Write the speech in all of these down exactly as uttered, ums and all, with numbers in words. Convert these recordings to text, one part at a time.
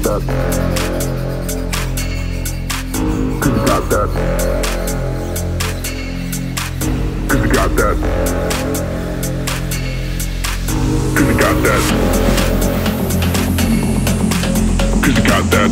that. Cause you got that. Cause you got that. Cause you got that. Cause you got that.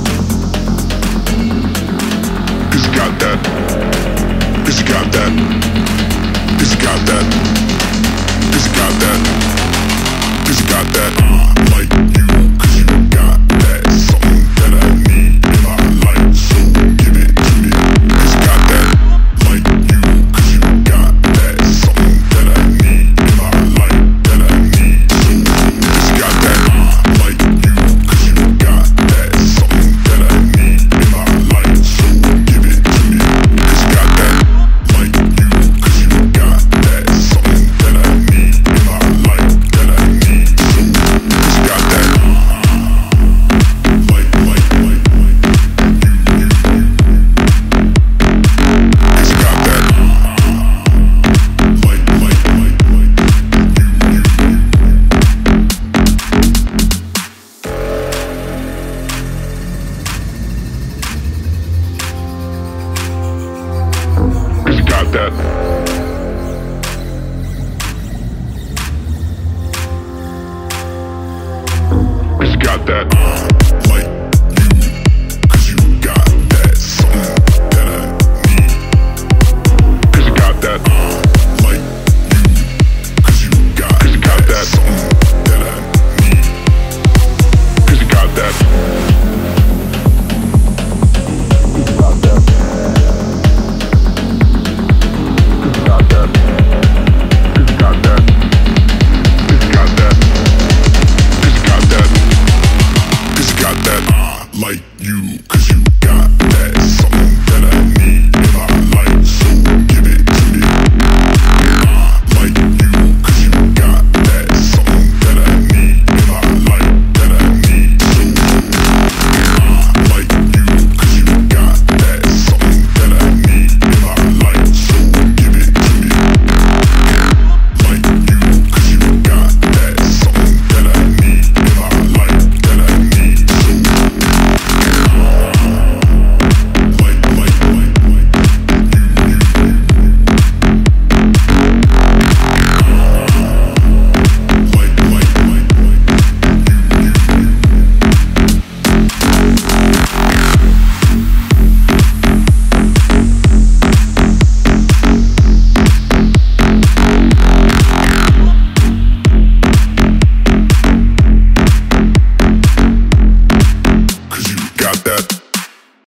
Cause you got that. Cause you got that. Cause you got that. Cause you got that. Cause you got that. Like you, cause you got that. Something that I need in my life, so give it to me. Cause you got that. Like you, cause you got that. Something that I need in my life, that I need, so cause you got that. Like you, cause you got that. Something that I need in my life, so give it to me. Cause you got that. Like you, cause you got that. Something that I need in my life, that I need, so cause you got that. Like, like, like, like you, you, you. Cause you got that. Like, like, like, like you, you, you. Cause you got that. Cause you got that. Like you, cause you got that. Something that I need. Cause you got that. Like you, cause you got, cause you got that. Something